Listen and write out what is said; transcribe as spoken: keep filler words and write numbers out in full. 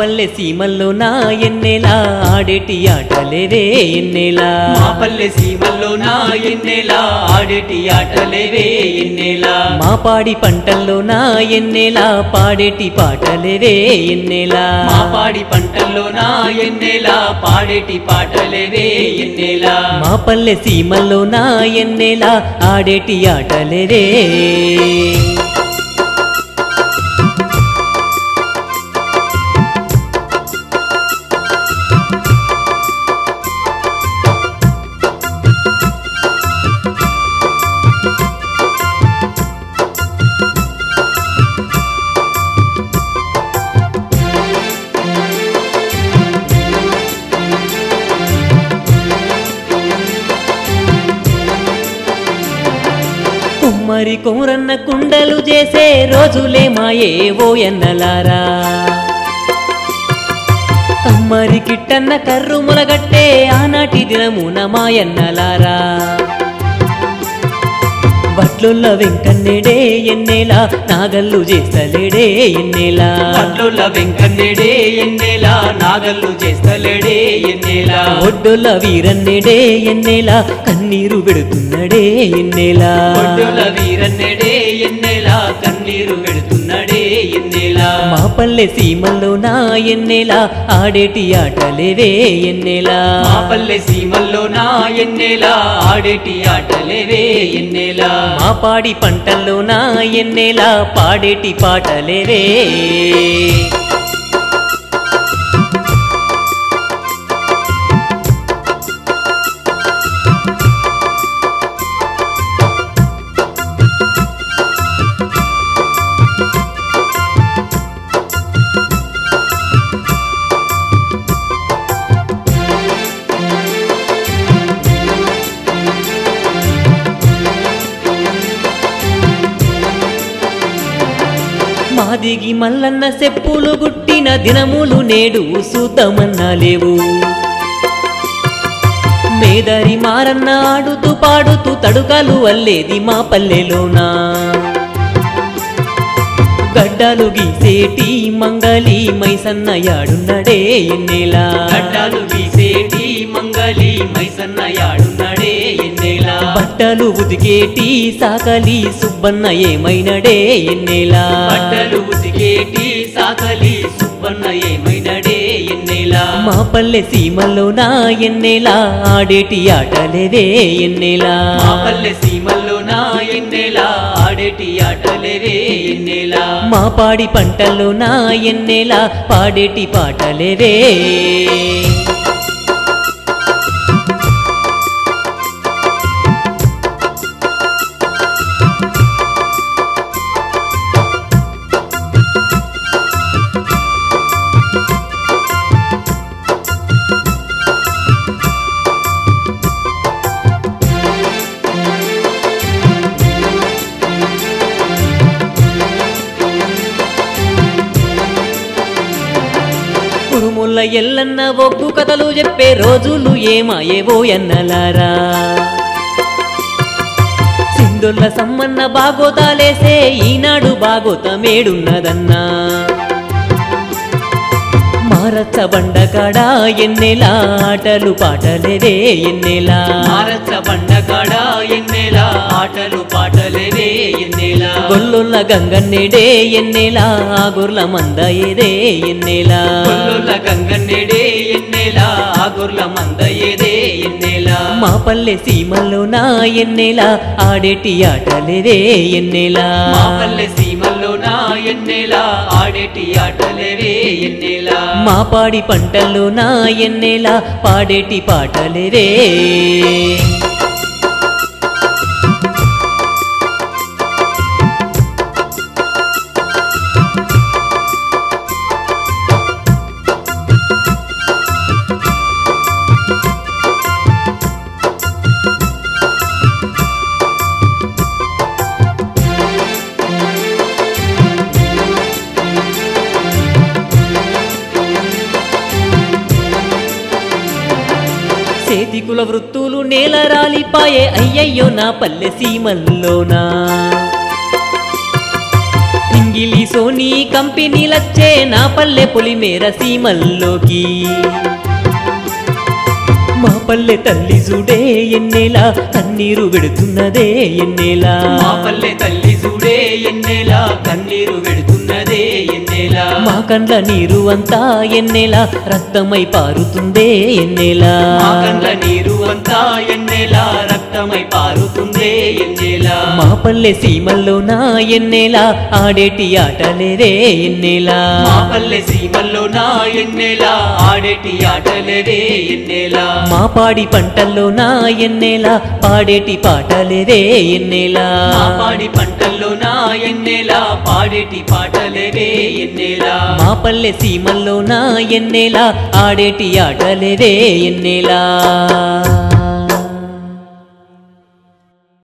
పల్లె సీమల్లో నా ఎన్నెలా ఆడేటి ఆటలేవే ఎన్నెలా మా పల్లె సీమల్లో నా ఎన్నెలా ఆడేటి ఆటలేవే ఎన్నెలా మా పాడి పంటల్లో నా ఎన్నెలా పాడేటి పాటలేవే ఎన్నెలా మా పాడి పంటల్లో నా ఎన్నెలా పాడేటి పాటలేవే ఎన్నెలా మా పల్లె సీమల్లో నా ఎన్నెలా ఆడేటి ఆటలేవే కుమ్మరి కుమరన్న కుండలు చేసే రోజులే మాయే ఓ ఎన్నలారా కమ్మరి కిట్టన్న కర్రు ములగట్టే ఆనాటి దినమున మాయన్నలారా బట్లుల్ల వెంకన్నెడే ఎన్నెలా నాగల్లు చేస్తలేడే ఎన్నెలా బట్లుల్ల వెంకన్నెడే ఎన్నెలా నాగల్లు చేస్తలేడే ఎన్నెలా ఒడ్డుల వీరన్నెడే ఎన్నెలా కన్నీరు పెడుతున్నడే ఎన్నెలా ఒడ్డుల వీరన్నెడే ఎన్నెలా కన్నీరు పెడుతున్నడే ఎన్నెలా మా పల్లె సీమల్లో నా ఎన్నెలా ఆడేటి ఆటలేవే ఎన్నెలా మా పల్లె సీమల్లో నా ఎన్నెలా ఆడేటి ఆటలేవే ఎన్నెలా మా పాడి పంటల్లో నా ఎన్నెలా పాడేటి పాటలేవే మాదిగి మల్లన్న సెప్పులు గుట్టిన దినములు నేడు సూతమన్నా లేవు మేదరి మారన్న ఆడుతూ పాడుతూ తడుకలు అల్లేది మా పల్లెలోనా గడ్డలు గీసేటి మంగళి మైసన్న యాడున్నడే ఎన్నెలా గడ్డలు గీసేటి మంగళి మైసన్న యాడున్నడే ఎన్నెలా బట్టలు ఉతికేటి సాకలి సుబ్బన్న ఏమైనడే ఎన్నెలా బట్టలు ఉతికేటి సాకలి సుబ్బన్న ఏమైనడే ఎన్నెలా మా పల్లె సీమల్లో నా ఎన్నెలా ఆడేటి ఆటలేవే ఎన్నెలా మా పల్లె సీమల్లో నా ఎన్నెలా ఆడేటి ఆటలేవే ఎన్నెలా మా పాడి పంటల్లో నా ఎన్నెలా పాడేటి పాటలేవే కురుముల్ల ఎల్లన్న ఒగ్గు కథలు చెప్పే రోజులు ఏమాయేవో ఎన్నలారా సింధుల్ల సమ్మన్న బాగోతాలేసే ఈనాడు బాగోతమేడున్నదన్నా మారచ్చ బండకాడ ఎన్నెలా ఆటలు పాటలేవే ఎన్నెలా మారచ్చ బండకాడ ఎన్నెలా ఆటలు పాటలేవే ఎన్నెలా గొల్లుల్ల గంగన్నెడే ఎన్నెలా ఆగుర్ల మంద ఏదే ఎన్నెలా గొల్లుల్ల గంగన్నెడే ఎన్నెలా ఆగుర్ల మంద ఏదే ఎన్నెలా మా పల్లె సీమల్లో నా ఎన్నెలా ఆడేటి ఆటలేవే ఎన్నెలా మా పల్లె సీమల్లో నా ఎన్నెలా ఆడేటి ఆటలేవే ఎన్నెలా మా పాడి పంటల్లో నా ఎన్నెలా పాడేటి పాటలేవే చేతికుల వృత్తులు నేల రాలిపాయే అయ్యయ్యో నా పల్లె సీమల్లోనా ఇంగిలి సోనీ కంపెనీలచ్చే నా పల్లె పొలిమేర సీమల్లోకి మా పల్లె తల్లి చూడే ఎన్నేలా కన్నీరు వెడుతున్నదే ఎన్నేలా మా పల్లె తల్లి చూడే ఎన్నేలా కన్నీరు వెడుతున్నదే ఎన్నేలా మా కండ్ల నీరు అంతా ఎన్నేలా రక్తమై పారుతుందే ఎన్నేలా మా కండ్ల నీరు అంతా ఎన్నేలా రక్తమై పారుతుందే ఎన్నేలా మా పల్లె సీమల్లోన ఎన్నేలా ఆడేటి ఆటలేదే ఎన్నేలా మా పల్లె సీమల్లోన ఎన్నేలా ఆడేటి ఆటలేదే ఎన్నేలా మా పాడి పంటల్లోన ఎన్నేలా పాడేటి పాటలేదే ఎన్నేలా మా పాడి పంటల్లోన ఎన్నేలా పాడేటి పాటలేదే ఎన్నేలా మా పల్లె సీమల్లోన ఎన్నేలా ఆడేటి ఆటలేదే ఎన్నేలా